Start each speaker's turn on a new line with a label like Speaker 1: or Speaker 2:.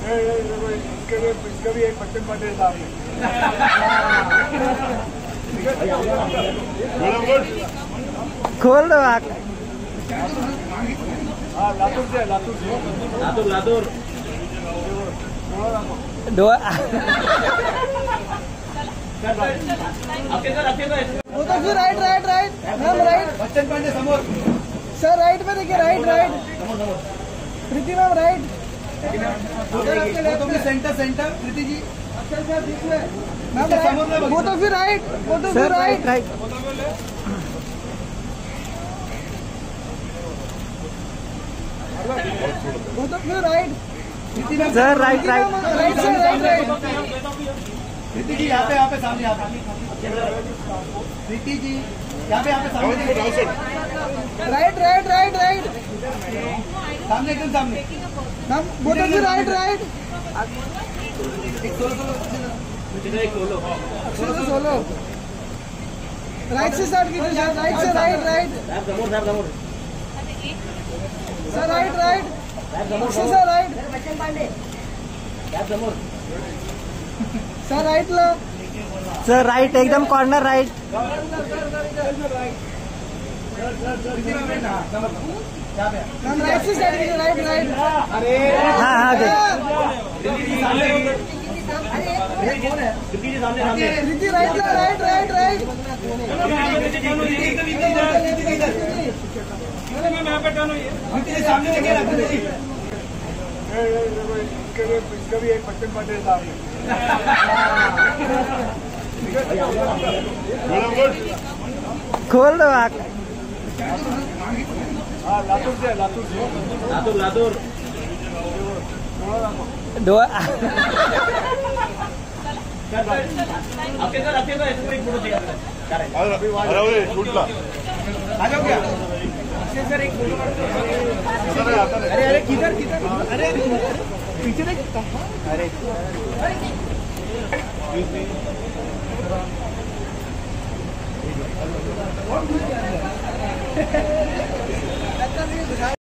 Speaker 1: इसका भी एक बच्चन पार्टी सामने
Speaker 2: खोल दो आग।
Speaker 1: हाँ लातूर से लातूर
Speaker 2: दो
Speaker 3: वो तो फिर right right right ma'am right
Speaker 1: Bachchan Pandey समोर
Speaker 3: सर राइट में देखिए right right Preeti ma'am right
Speaker 1: centre centre Preeti ji
Speaker 3: ma'am वो तो फिर राइट वो तो फिर राइट
Speaker 2: राइट
Speaker 3: वो तो फिर right
Speaker 2: sir right right
Speaker 3: right sir right right
Speaker 1: Preeti ji यहाँ पे सामने प्रीति जी यहाँ पे सामने
Speaker 3: राइट राइट राइट राइट
Speaker 1: सामने एकदम सामने
Speaker 3: मैम वो तो फिर राइट राइट सोलो राइट से स्टार्ट कीजिए सर राइट से right right sir right right sir right sir right लो
Speaker 2: सर राइट एकदम कॉर्नर राइट।
Speaker 3: मैम राइट से स्टार्ट कीजिए राइट राइट
Speaker 2: हाँ हाँ देख
Speaker 3: प्रीति राइट लो राइट राइट राइट
Speaker 1: सामने देखिए इसका भी एक बच्चन पार्टी सामने
Speaker 2: खोल दो आग।
Speaker 1: हाँ लातूर से लातूर
Speaker 2: दो
Speaker 1: शूटला आ जाओ क्या सर एक अरे किधर अरे पीछे देख अरे